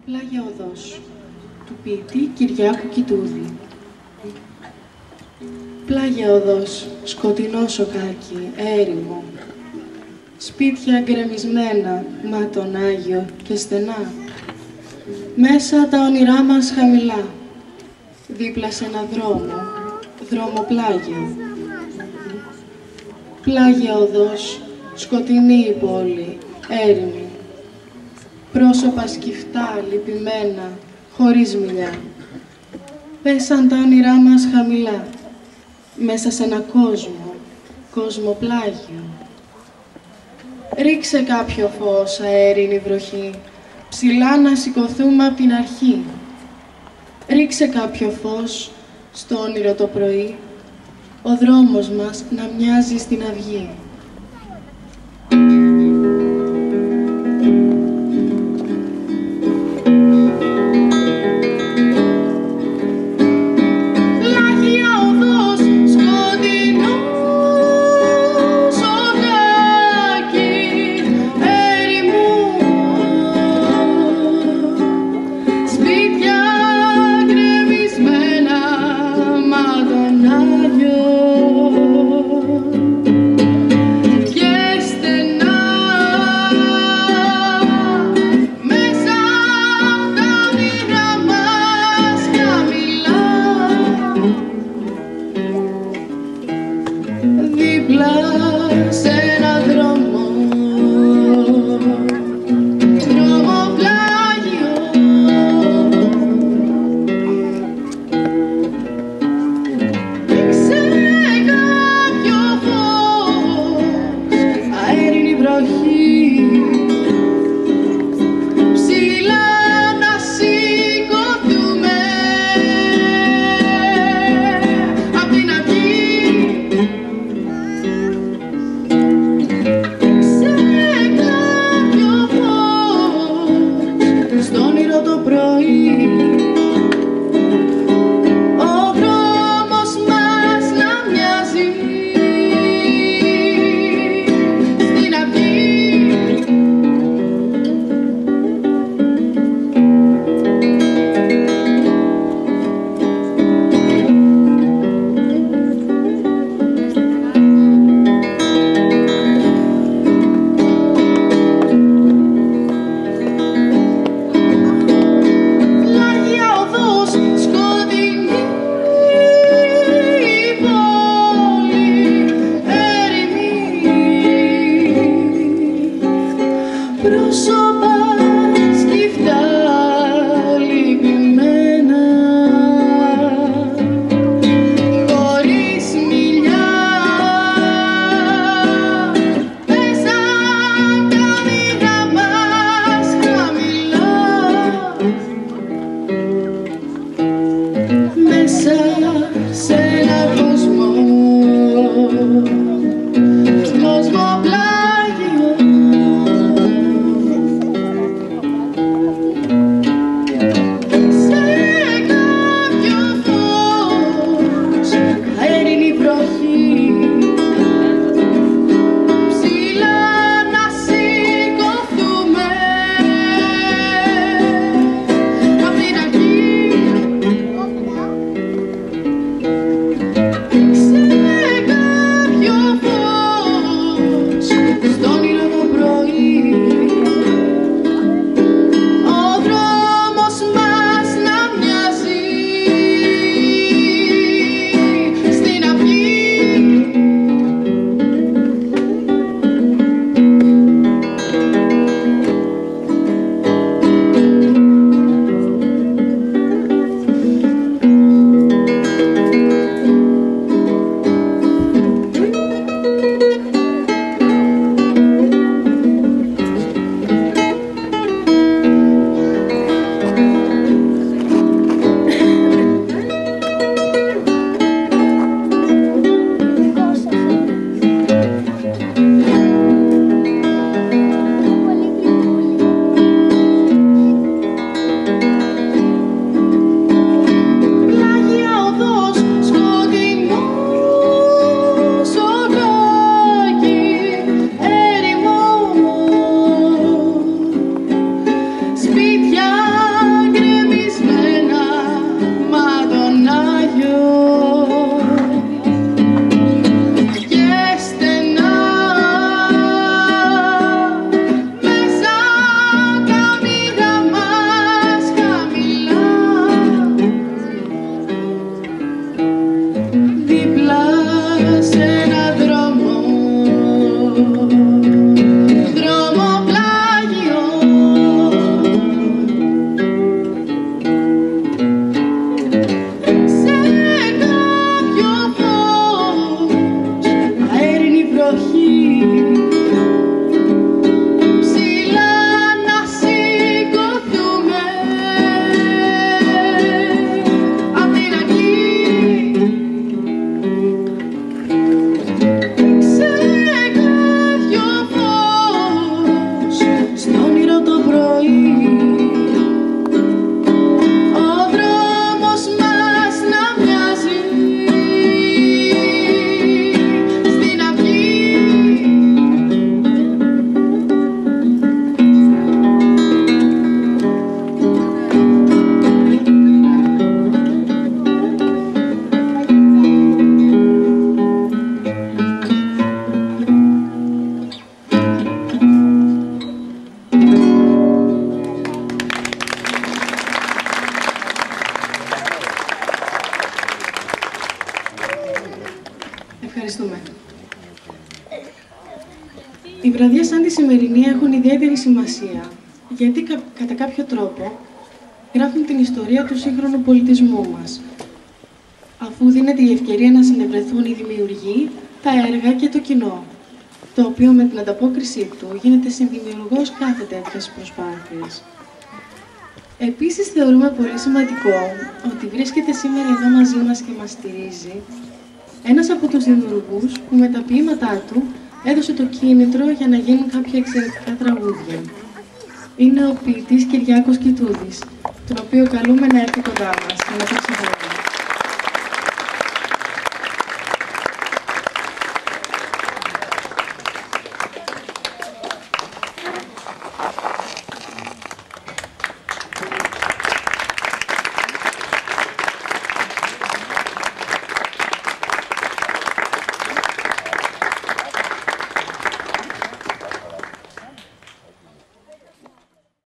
Πλάγια οδός του ποιητή Κυριάκου Κιτούδη. Πλάγια οδός, σκοτεινό σοκάκι, έρημο. Σπίτια γκρεμισμένα, μα τον Άγιο και στενά. Μέσα τα όνειρά μας χαμηλά. Δίπλα σε ένα δρόμο πλάγιο. Πλάγια οδός, σκοτεινή η πόλη, έρημη. Πρόσωπα σκυφτά, λυπημένα, χωρίς μιλιά. Πέσαν τα όνειρά μας χαμηλά, μέσα σε ένα κόσμο πλάγιο. Ρίξε κάποιο φως, αέρινη βροχή, ψηλά να σηκωθούμε απ' την αρχή. Ρίξε κάποιο φως, στο όνειρο το πρωί, ο δρόμος μας να μοιάζει στην αυγή. βραδιά σαν τη σημερινή έχουν ιδιαίτερη σημασία, γιατί κατά κάποιο τρόπο γράφουν την ιστορία του σύγχρονου πολιτισμού μας, αφού δίνεται η ευκαιρία να συνευρεθούν οι δημιουργοί, τα έργα και το κοινό, το οποίο με την ανταπόκρισή του γίνεται συνδημιουργός κάθε τέτοιας προσπάθειας. Επίσης, θεωρούμε πολύ σημαντικό ότι βρίσκεται σήμερα εδώ μαζί μας και μας στηρίζει ένας από τους δημιουργούς που με τα ποίηματά του έδωσε το κίνητρο για να γίνουν κάποια εξαιρετικά τραγούδια. Είναι ο ποιητής Κυριάκος Κιτούδης, τον οποίο καλούμε να έρθει κοντά μας και να το ξεχωρίσει.